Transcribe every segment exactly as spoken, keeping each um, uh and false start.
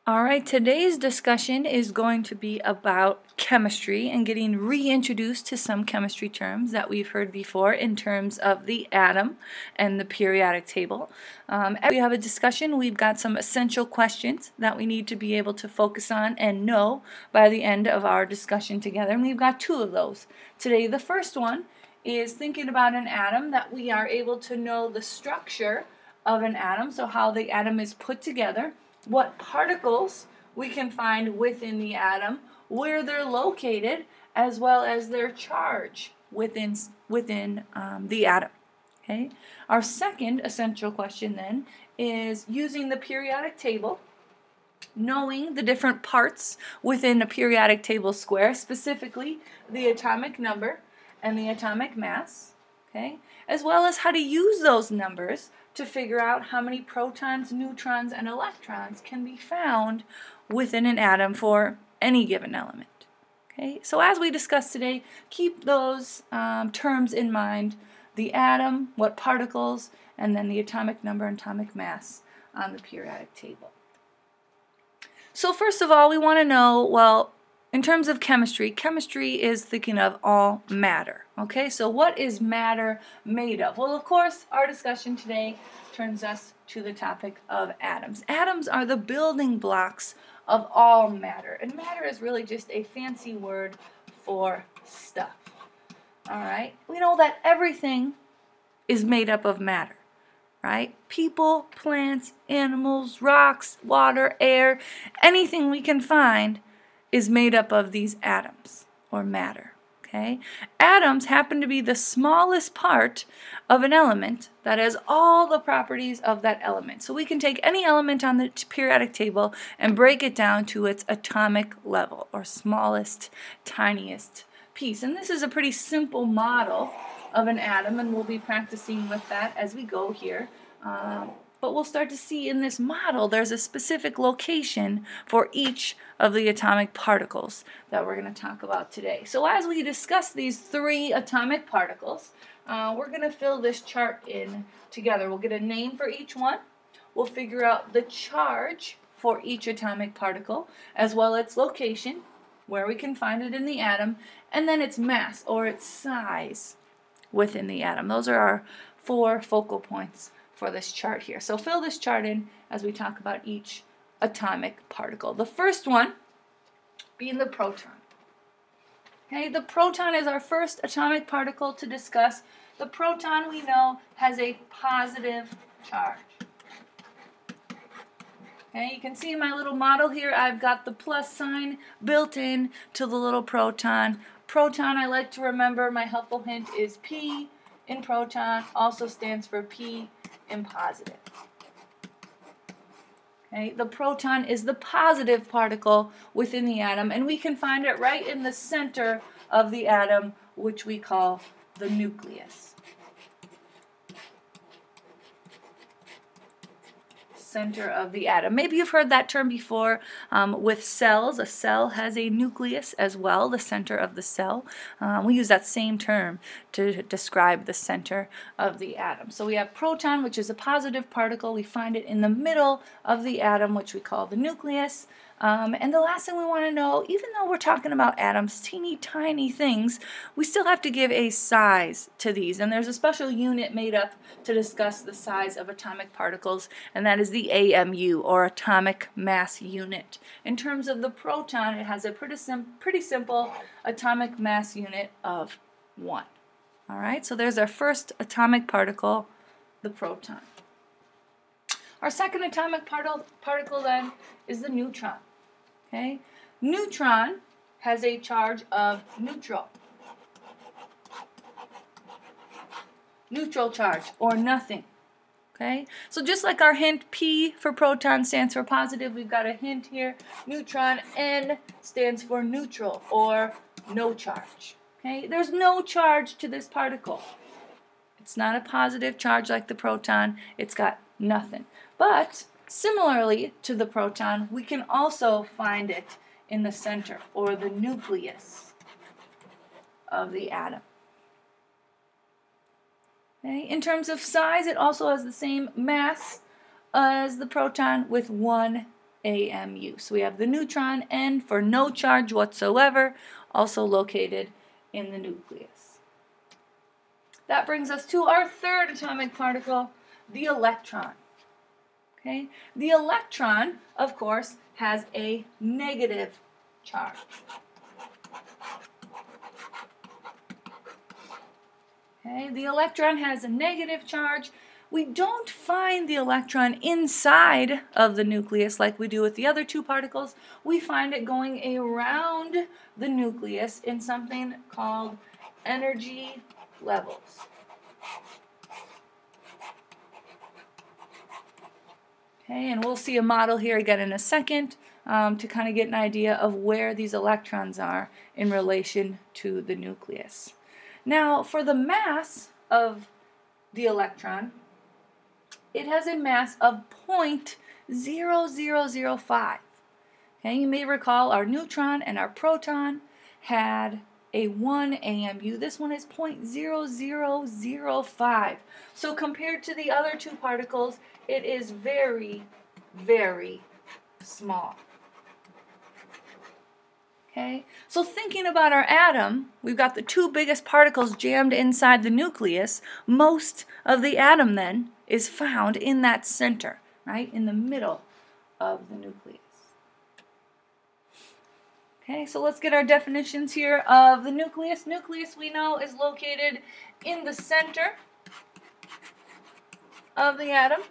All right, today's discussion is going to be about chemistry and getting reintroduced to some chemistry terms that we've heard before in terms of the atom and the periodic table. Um, as we have a discussion, we've got some essential questions that we need to be able to focus on and know by the end of our discussion together, and we've got two of those. Today, the first one is thinking about an atom, that we are able to know the structure of an atom, so how the atom is put together, what particles we can find within the atom, where they're located, as well as their charge within, within um, the atom. Okay? Our second essential question then is using the periodic table, knowing the different parts within a periodic table square, specifically the atomic number and the atomic mass, okay? As well as how to use those numbers to figure out how many protons, neutrons, and electrons can be found within an atom for any given element. Okay, so as we discussed today, keep those um, terms in mind: the atom, what particles, and then the atomic number and atomic mass on the periodic table. So first of all, we want to know, well, in terms of chemistry, chemistry is thinking of all matter. Okay, so what is matter made of? Well, of course, our discussion today turns us to the topic of atoms. Atoms are the building blocks of all matter, and matter is really just a fancy word for stuff. All right, we know that everything is made up of matter, right? People, plants, animals, rocks, water, air, anything we can find is made up of these atoms or matter. Okay? Atoms happen to be the smallest part of an element that has all the properties of that element. So we can take any element on the periodic table and break it down to its atomic level, or smallest, tiniest piece. And this is a pretty simple model of an atom, and we'll be practicing with that as we go here. Um, But we'll start to see in this model there's a specific location for each of the atomic particles that we're going to talk about today. So as we discuss these three atomic particles, uh, we're going to fill this chart in together. We'll get a name for each one. We'll figure out the charge for each atomic particle, as well as its location, where we can find it in the atom, and then its mass, or its size, within the atom. Those are our four focal points for this chart here. So fill this chart in as we talk about each atomic particle. The first one being the proton. Okay, the proton is our first atomic particle to discuss. The proton, we know, has a positive charge. Okay, you can see in my little model here, I've got the plus sign built in to the little proton. Proton, I like to remember, my helpful hint is P in proton, also stands for P in positive. Okay, the proton is the positive particle within the atom, and we can find it right in the center of the atom, which we call the nucleus. Center of the atom. Maybe you've heard that term before um, with cells. A cell has a nucleus as well, the center of the cell. Um, we use that same term to describe the center of the atom. So we have proton, which is a positive particle. We find it in the middle of the atom, which we call the nucleus. Um, and the last thing we want to know, even though we're talking about atoms, teeny tiny things, we still have to give a size to these. And there's a special unit made up to discuss the size of atomic particles, and that is the A M U, or atomic mass unit. In terms of the proton, it has a pretty, sim pretty simple atomic mass unit of one. All right, so there's our first atomic particle, the proton. Our second atomic particle, particle then is the neutron. Okay? Neutron has a charge of neutral. Neutral charge, or nothing. Okay? So just like our hint P for proton stands for positive, we've got a hint here. Neutron, N stands for neutral, or no charge. Okay? There's no charge to this particle. It's not a positive charge like the proton. It's got nothing. But similarly to the proton, we can also find it in the center, or the nucleus of the atom. Okay? In terms of size, it also has the same mass as the proton with one A M U. So we have the neutron, N for no charge whatsoever, also located in the nucleus. That brings us to our third atomic particle, the electron. Okay? The electron, of course, has a negative charge. Okay? The electron has a negative charge. We don't find the electron inside of the nucleus like we do with the other two particles. We find it going around the nucleus in something called energy levels. Okay, and we'll see a model here again in a second um, to kind of get an idea of where these electrons are in relation to the nucleus. Now, for the mass of the electron, it has a mass of zero point zero zero zero five. Okay, you may recall our neutron and our proton had a one A M U. This one is zero point zero zero zero five. So compared to the other two particles, it is very, very small. Okay, so thinking about our atom, we've got the two biggest particles jammed inside the nucleus. Most of the atom then is found in that center, right, in the middle of the nucleus. Okay, so let's get our definitions here of the nucleus. Nucleus, we know, is located in the center of the atom.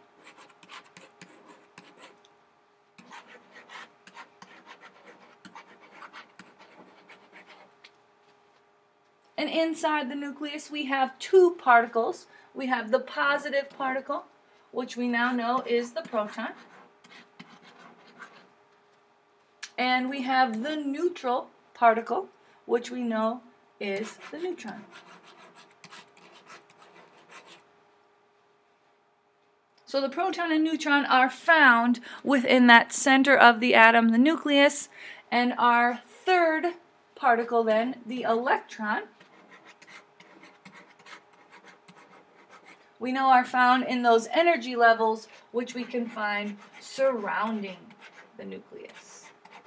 And inside the nucleus, we have two particles. We have the positive particle, which we now know is the proton. And we have the neutral particle, which we know is the neutron. So the proton and neutron are found within that center of the atom, the nucleus. And our third particle then, the electron, we know are found in those energy levels which we can find surrounding the nucleus.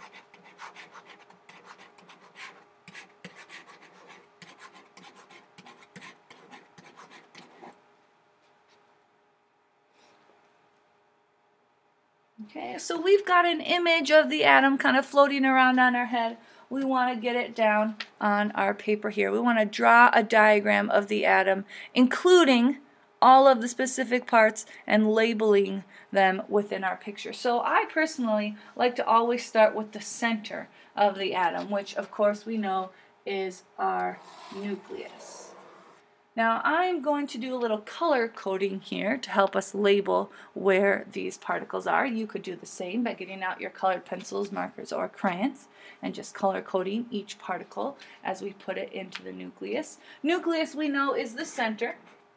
Okay, so we've got an image of the atom kind of floating around on our head. We want to get it down on our paper here. We want to draw a diagram of the atom, including all of the specific parts and labeling them within our picture. So I personally like to always start with the center of the atom, which of course we know is our nucleus. Now I'm going to do a little color coding here to help us label where these particles are. You could do the same by getting out your colored pencils, markers, or crayons and just color coding each particle as we put it into the nucleus. Nucleus, we know, is the center.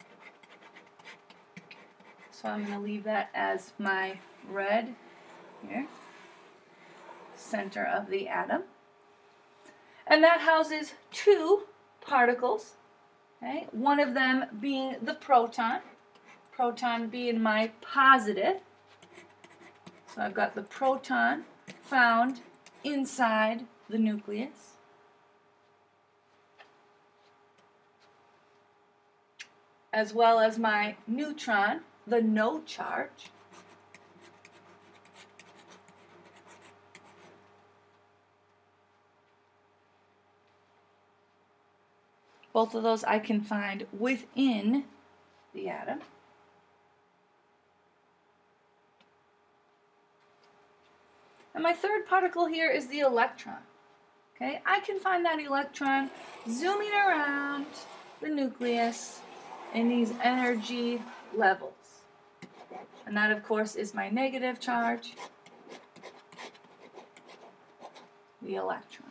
So I'm going to leave that as my red here, center of the atom. And that houses two particles, okay? One of them being the proton, proton being my positive. So I've got the proton found inside the nucleus. As well as my neutron, the no charge. Both of those I can find within the atom. And my third particle here is the electron. Okay, I can find that electron zooming around the nucleus in these energy levels. And that, of course, is my negative charge, the electron.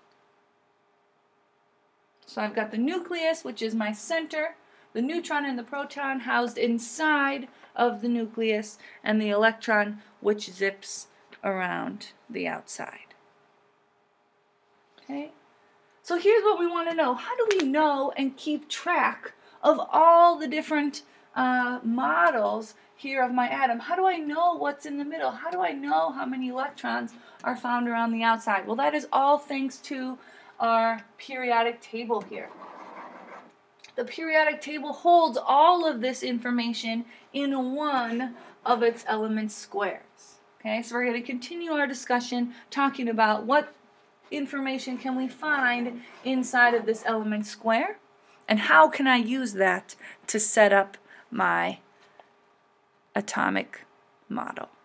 So I've got the nucleus, which is my center, the neutron and the proton housed inside of the nucleus, and the electron, which zips around the outside. Okay? So here's what we want to know. How do we know and keep track of all the different uh, models here of my atom, how do I know what's in the middle? How do I know how many electrons are found around the outside? Well, that is all thanks to our periodic table here. The periodic table holds all of this information in one of its element squares. Okay, so we're going to continue our discussion talking about what information can we find inside of this element square, and how can I use that to set up my atomic model.